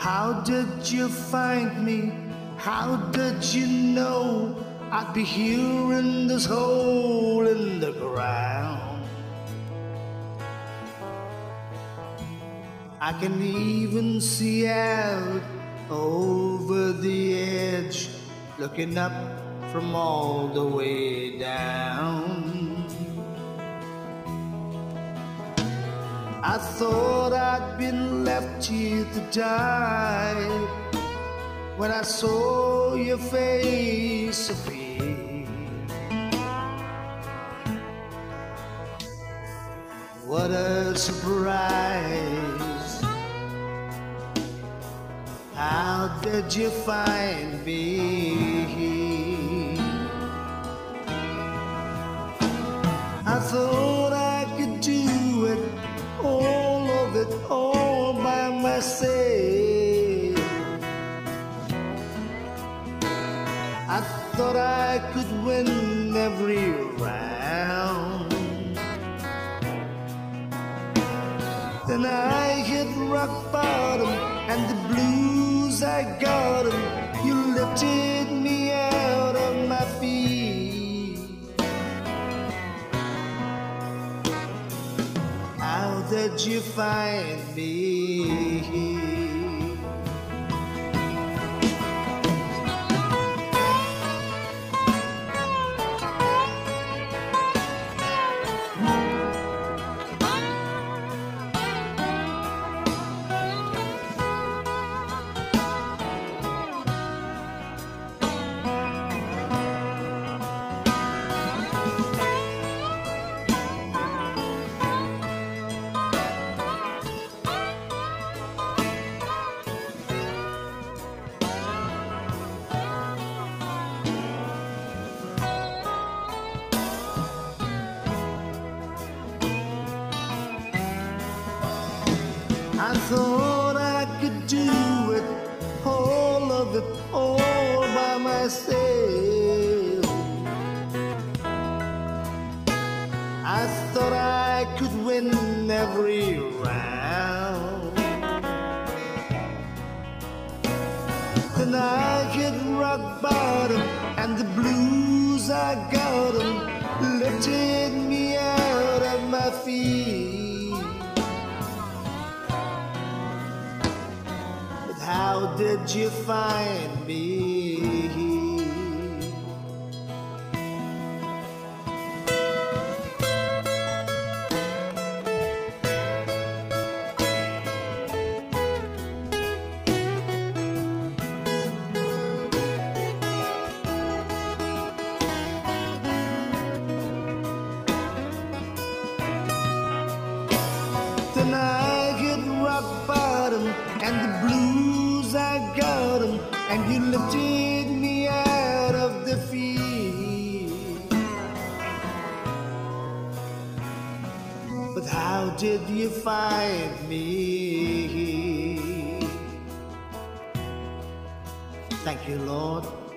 How did you find me? How did you know I'd be here in this hole in the ground? I can even see out over the edge, looking up from all the way down. I thought I'd been left here to die when I saw your face appear. What a surprise! How did you find me? I thought I could do it, all of it, all by myself. I thought I could win every round. Then I hit rock bottom, and the blues I got 'em. You lifted me out of my feet. How did you find me? I thought I could do it, all of it, all by myself. I thought I could win every round. Then I hit rock bottom, and the blues I got 'em lifted me out of my feet. How did you find me? Then I hit rock bottom, and the blues I got 'em, and you lifted me out of the field. But how did you find me? Thank you, Lord.